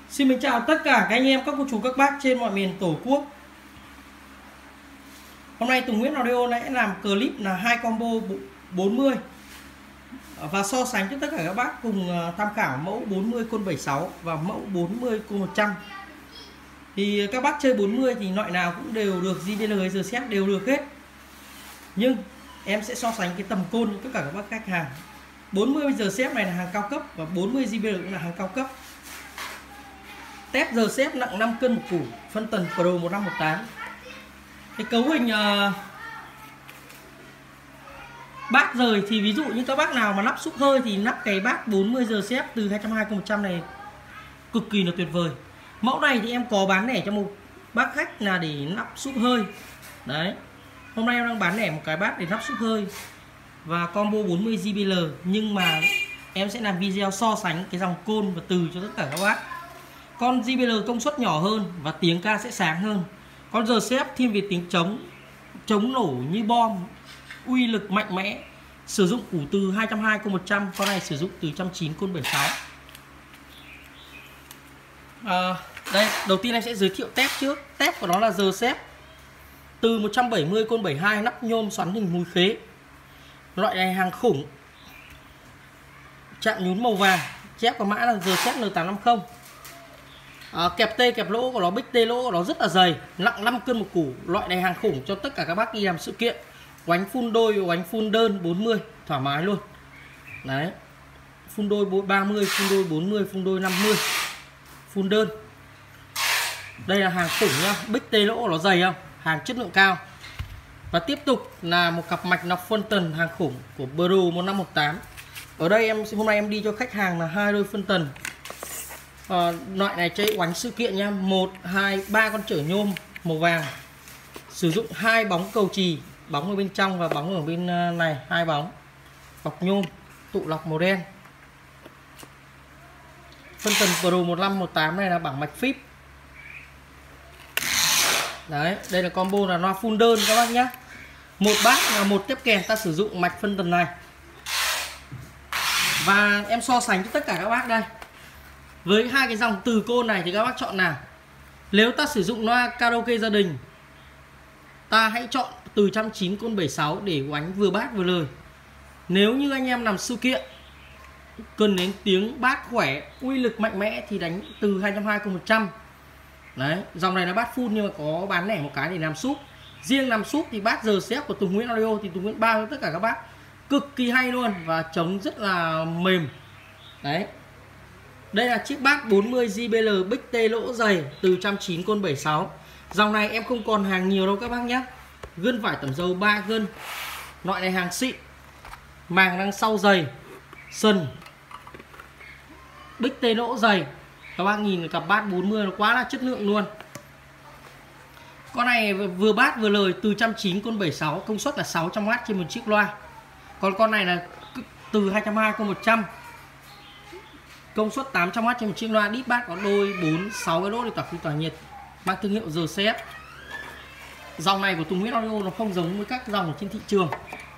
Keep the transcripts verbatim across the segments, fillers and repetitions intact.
Xin mến chào tất cả các anh em, các cô chú, các bác trên mọi miền Tổ quốc. Hôm nay Tùng Nguyễn Audio sẽ làm clip là hai combo bốn mươi và so sánh cho tất cả các bác cùng tham khảo mẫu bốn mươi côn bảy mươi sáu và mẫu bốn mươi côn một trăm. Thì các bác chơi bốn mươi thì loại nào cũng đều được gi bê lờ, giờ xếp đều được hết. Nhưng em sẽ so sánh cái tầm côn cho tất cả các bác khách hàng. bốn mươi giờ xếp này là hàng cao cấp và bốn mươi gi bê lờ cũng là hàng cao cấp. Tép giờ xếp nặng năm cân một củ, phân tần Pro một năm một tám. Cái cấu hình uh, bát rời thì ví dụ như các bác nào mà lắp xúc hơi thì lắp cái bát bốn mươi giờ xếp từ hai trăm hai mươi một trăm này cực kỳ là tuyệt vời. Mẫu này thì em có bán lẻ cho một bác khách là để lắp xúc hơi. Đấy. Hôm nay em đang bán lẻ một cái bát để lắp xúc hơi và combo bốn mươi gi bê lờ, nhưng mà em sẽ làm video so sánh cái dòng côn và từ cho tất cả các bác. Con gi bê lờ công suất nhỏ hơn và tiếng ca sẽ sáng hơn. Con giờ xếp thiên về tiếng trống, chống nổ như bom, uy lực mạnh mẽ. Sử dụng củ từ hai trăm hai mươi côn một trăm, con này sử dụng từ một trăm chín mươi côn bảy mươi sáu. À, đây, đầu tiên em sẽ giới thiệu tép trước. Tép của nó là giờ xếp từ một trăm bảy mươi côn bảy mươi hai, nắp nhôm xoắn hình múi khế. Loại này hàng khủng. Chạm nhún màu vàng, chép của mã là giờ xếp N tám năm không. À, kẹp tê kẹp lỗ của nó, bích tê lỗ của nó rất là dày, nặng năm cân một củ. Loại này hàng khủng cho tất cả các bác đi làm sự kiện. Oánh phun đôi, oánh phun đơn bốn mươi thoải mái luôn. Đấy. Phun đôi ba mươi, phun đôi bốn mươi, phun đôi năm mươi. Phun đơn. Đây là hàng khủng nhá, bích tê lỗ của nó dày không? Hàng chất lượng cao. Và tiếp tục là một cặp mạch nọc phân tần hàng khủng của Pro một năm một tám. Ở đây em hôm nay em đi cho khách hàng là hai đôi phân tần. À, loại này chơi oánh sự kiện nha, một, hai, ba con chở nhôm màu vàng. Sử dụng hai bóng cầu chì, bóng ở bên trong và bóng ở bên này, hai bóng. Bọc nhôm, tụ lọc màu đen. Phân tần Pro một năm một tám này là bảng mạch phíp. Đấy, đây là combo là loa full đơn các bác nhé. Một bát và một tiếp kèn ta sử dụng mạch phân tần này. Và em so sánh cho tất cả các bác đây. Với hai cái dòng từ côn này thì các bác chọn nào? Nếu ta sử dụng loa karaoke gia đình, ta hãy chọn từ một trăm chín mươi côn bảy mươi sáu để oánh vừa bát vừa lời. Nếu như anh em làm sự kiện cần đến tiếng bát khỏe, uy lực mạnh mẽ thì đánh từ hai trăm hai mươi côn một trăm. Đấy, dòng này là bát full nhưng mà có bán lẻ một cái để làm súp. Riêng làm súp thì bát giờ xếp của Tùng Nguyễn Audio thì Tùng Nguyễn bao cho tất cả các bác cực kỳ hay luôn và chống rất là mềm. Đấy. Đây là chiếc bát bốn mươi gi bê lờ bích tê lỗ dày từ một trăm chín mươi côn bảy mươi sáu. Dòng này em không còn hàng nhiều đâu các bác nhé. Gân vải tẩm dầu ba gân. Loại này hàng xịn. Màng đằng sau dày, sần, bích tê lỗ dày. Các bác nhìn cặp bát bốn mươi nó quá là chất lượng luôn. Con này vừa bát vừa lời từ một trăm chín mươi côn bảy mươi sáu, công suất là sáu trăm oát trên một chiếc loa. Còn con này là từ hai trăm hai mươi côn một trăm, công suất tám trăm oát trên một chiếc loa. Đít bát có đôi bốn, sáu cái đốt để tỏa khí tỏa nhiệt, mang thương hiệu giờ xếp. Dòng này của Tùng Nguyễn Audio nó không giống với các dòng trên thị trường.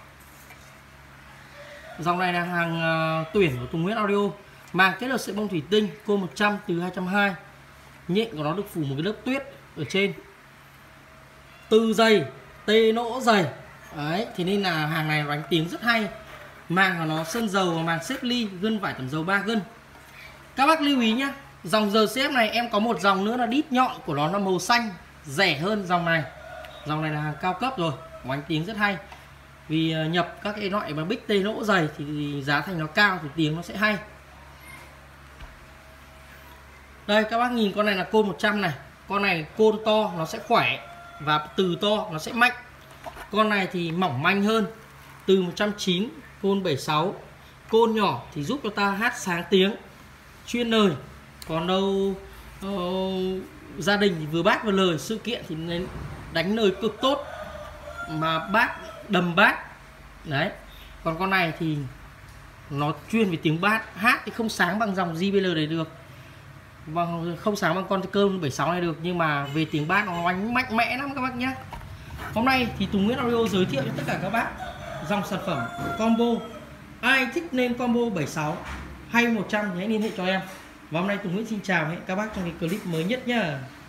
Dòng này là hàng uh, tuyển của Tùng Nguyễn Audio. Màng kết hợp sợi bông thủy tinh, côn một trăm từ hai trăm hai mươi. Nhện của nó được phủ một cái lớp tuyết ở trên. Từ dày, tê nỗ dày. Đấy, thì nên là hàng này đánh tiếng rất hay. Màng của nó sơn dầu và màng xếp ly, gân vải tẩm dầu ba gân. Các bác lưu ý nhé, dòng giờ xếp này em có một dòng nữa là đít nhọn của nó là màu xanh, rẻ hơn dòng này. Dòng này là hàng cao cấp rồi, đánh tiếng rất hay. Vì nhập các cái loại mà bích tê lỗ dày thì giá thành nó cao thì tiếng nó sẽ hay. Đây các bác nhìn con này là côn một trăm này. Con này côn to nó sẽ khỏe và từ to nó sẽ mạnh. Con này thì mỏng manh hơn, từ một trăm chín mươi côn bảy mươi sáu. Côn nhỏ thì giúp cho ta hát sáng tiếng, chuyên lời. Còn đâu uh, gia đình thì vừa bát vừa lời, sự kiện thì đánh lời cực tốt mà bát đầm bát. Đấy. Còn con này thì nó chuyên về tiếng bát, hát thì không sáng bằng dòng gi bê lờ này được, vâng, không sáng bằng con côn bảy mươi sáu này được, nhưng mà về tiếng bát nó oánh mạnh mẽ lắm các bác nhé. Hôm nay thì Tùng Nguyễn Audio giới thiệu cho tất cả các bác dòng sản phẩm combo. Ai thích nên combo bảy mươi sáu hay một trăm thì hãy liên hệ cho em. Và hôm nay Tùng Nguyễn xin chào, hẹn các bác trong cái clip mới nhất nhá.